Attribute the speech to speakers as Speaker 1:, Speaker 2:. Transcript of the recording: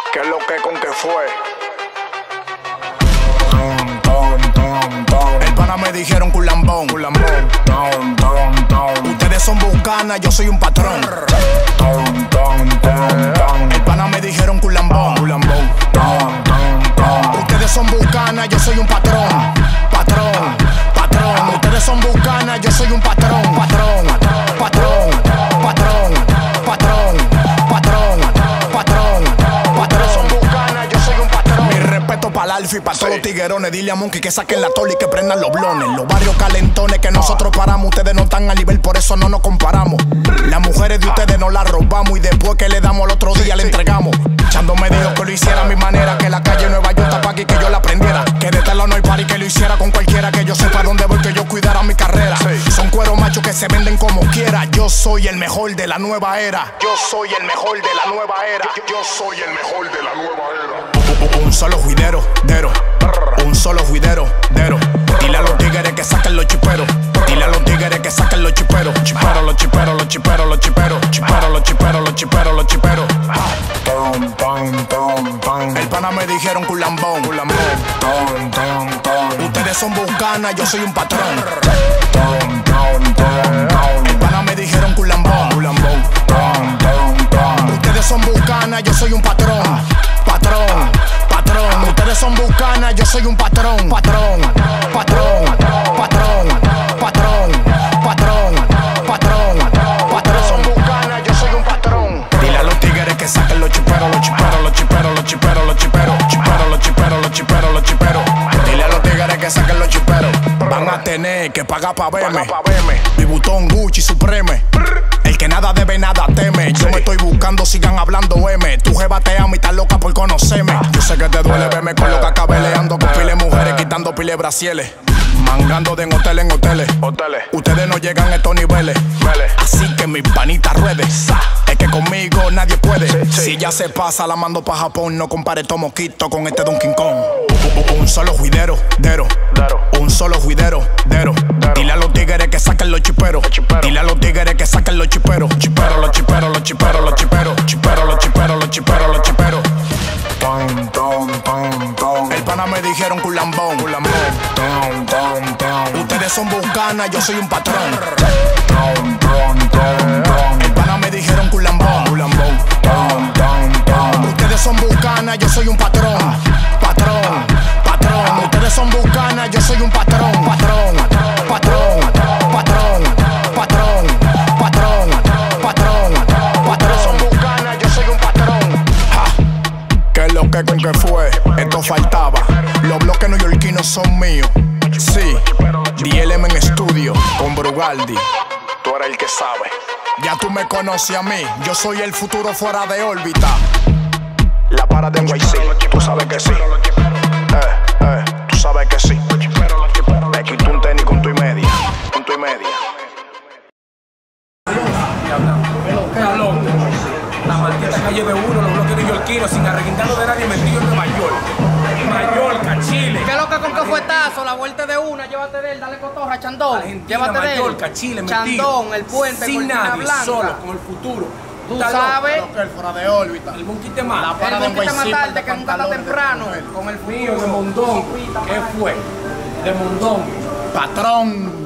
Speaker 1: ¿Qué es lo que con qué fue? El pana me dijeron culambón. Ustedes son bucanas, yo soy un patrón. El pana me dijeron culambón. Ustedes son bucanas, yo soy un patrón. Ustedes son bucanas, yo soy un patrón. Ustedes son bucanas, yo soy un patrón. Mi respeto para el Alfi, para todos los tiguerones. Dile a Monkey que saquen la tola y que prendan los blones. Los barrios calentones que nosotros paramos. Ustedes no están a nivel, por eso no nos comparamos. Las mujeres de ustedes nos las robamos y después que le damos al otro día le entregamos. Chando me dijo que lo hiciera a mi manera, que la calle Nueva York está pa' aquí, que yo la aprendiera. Que de tela no hay party, que lo hiciera con cualquiera. Que yo sepa dónde voy, que yo cuidara mi carrera. Son cueros machos que se venden como quiera. Yo soy el mejor de la nueva era. Yo soy el mejor de la nueva era. Yo soy el mejor de la nueva era. Un solo juidero, un solo juidero, Dile a los tigres que saquen los chiperos. Dile a los tigres que saquen los chiperos. Los chiperos. El pana me dijeron culambón. Ustedes son bucanas, yo soy un patrón. El pana me dijeron culambón. Ustedes son bucanas, yo soy un patrón. Ustedes son bucanas, yo soy un patrón. Ustedes son bucanas, yo soy un patrón. Dile a los tigres que saquen los chiperos. Dile a los tigres que saquen los chiperos. Van a tener que pagar pa' verme. Mi botón Gucci Supreme. El que nada debe, nada teme. Yo me estoy buscando, sigan hablando M. Tu jeva te ama y está loca por conocerme. Yo sé que te duele verme con lo que acabeleando con pile mujeres, quitando pile brasieles. Mangando de hotel en hoteles. Ustedes no llegan a estos niveles. Así que mi panita ruede. Es que conmigo nadie puede. Si ya se pasa, la mando pa' Japón. No compare estos mosquitos con este Donkey Kong. Un solo juidero, un solo juidero, Dile a los tigres que saquen los chiperos. Dile a los tigres que saquen los chiperos. El pana me dijeron culambón. Ustedes son bucanas, yo soy un patrón. El pana me dijeron culambón. Ustedes son bucanas, yo soy un patrón. Ustedes son bucanas, yo soy un patrón. Ustedes son bucanas, yo soy un patrón. ¿Qué es lo que con qué fue? Esto faltaba. Los bloques neoyorquinos son míos. Sí, DLM en estudio con Brugaldi. Tú eres el que sabe. Ya tú me conoces a mí. Yo soy el futuro fuera de órbita. La para de NYC, tú sabes que sí. Tú sabes que sí. Me quito un tenis con tu y media.
Speaker 2: La maldita calle de uno, los bloques neoyorquinos, sin arreguindarlo de nadie, metido en Nueva York. Mallorca, Chile.
Speaker 3: ¿Qué es lo que con qué fuetazo? La vuelta de una, llévate de él, dale cotorra, Chandón.
Speaker 2: Argentina,
Speaker 3: Llévate de él.
Speaker 2: Mallorca, Chile, metido.
Speaker 3: Chandón, el puente,
Speaker 2: sin
Speaker 3: Cortina
Speaker 2: nadie,
Speaker 3: Blanca.
Speaker 2: solo, con el futuro.
Speaker 3: Tú sabes.
Speaker 1: El fuera de órbita.
Speaker 2: El monquite más.
Speaker 3: El monquite más tarde que nunca está temprano. Con el
Speaker 2: Mío,
Speaker 3: futuro.
Speaker 2: de Mondón. ¿Qué fue? De Mondón.
Speaker 1: Patrón.